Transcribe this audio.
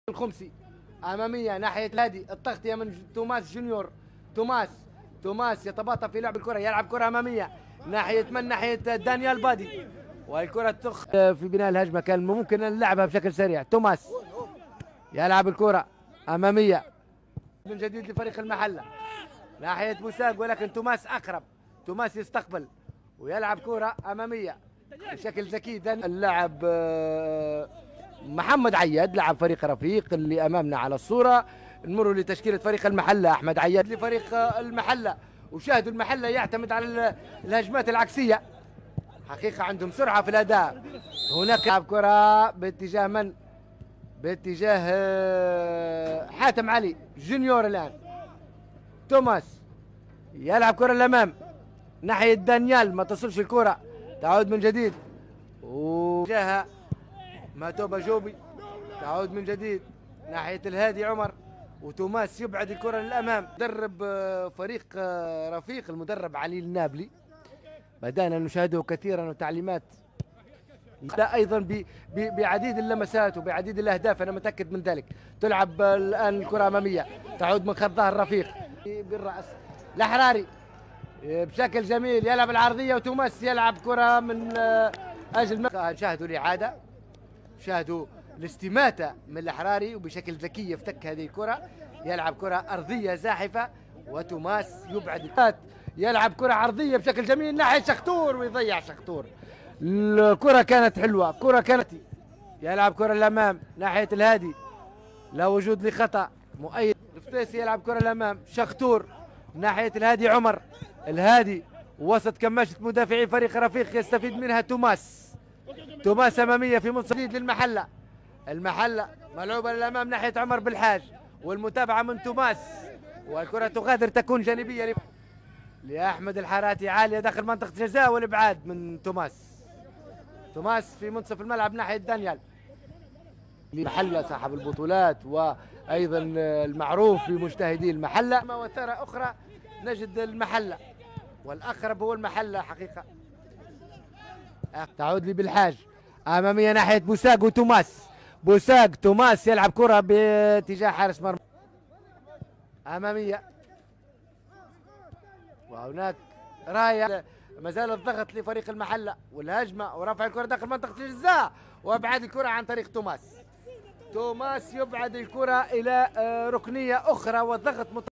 الخمسي اماميه ناحيه الهادي، التغطيه من توماس جونيور. توماس يتباطأ في لعب الكره، يلعب كره اماميه ناحيه دانيال بادي، والكره في بناء الهجمه كان ممكن ان نلعبها بشكل سريع. توماس يلعب الكره اماميه من جديد لفريق المحله ناحيه بوساق، ولكن توماس اقرب. توماس يستقبل ويلعب كره اماميه بشكل ذكي. اللاعب محمد عياد لاعب فريق رفيق اللي امامنا على الصوره. نمر لتشكيله فريق المحله. احمد عياد لفريق المحله، وشاهدوا المحله يعتمد على الهجمات العكسيه، حقيقه عندهم سرعه في الاداء. هناك لاعب كره باتجاه من؟ باتجاه حاتم علي جونيور. الان توماس يلعب كره للامام ناحيه دانيال، ما تصلش الكره، تعود من جديد وجاها ماتوبا جوبي، تعود من جديد ناحيه الهادي عمر، وتوماس يبعد الكره للامام. مدرب فريق رفيق المدرب علي النابلي، بدانا نشاهده كثيرا وتعليمات لا ايضا بعديد اللمسات وبعديد الاهداف، انا متاكد من ذلك. تلعب الان الكره اماميه، تعود من خط ظهر رفيق بالراس الحراري بشكل جميل، يلعب العرضيه وتوماس يلعب كره من اجل شاهدوا الاعاده، شاهدوا الاستماته من الحراري، وبشكل ذكي يفتك هذه الكره، يلعب كره ارضيه زاحفه وتوماس يبعد، يلعب كره عرضيه بشكل جميل ناحيه شختور ويضيع شختور. الكره كانت حلوه، كره كانت، يلعب كره للامام ناحيه الهادي، لا وجود لخطا. مؤيد الفتيسي يلعب كره للامام، شختور ناحيه الهادي عمر، الهادي وسط كماشة مدافعي فريق رفيق يستفيد منها توماس اماميه في منتصف للمحله. المحله ملعوبه للامام ناحيه عمر بالحاج، والمتابعه من توماس، والكره تغادر تكون جانبيه لاحمد الحاراتي عاليه داخل منطقه الجزاء، والابعاد من توماس في منتصف الملعب ناحيه دانيال. المحله صاحب البطولات وايضا المعروف بمجتهدي المحله، وترى اخرى نجد المحله، والاقرب هو المحله حقيقه. تعود لي بالحاج اماميه ناحيه بوساق وتوماس، توماس يلعب كره باتجاه حارس مرمى اماميه، وهناك رايه. ما زال الضغط لفريق المحله والهجمه ورفع الكره داخل منطقه الجزاء وابعاد الكره عن طريق توماس يبعد الكره الى ركنيه اخرى، والضغط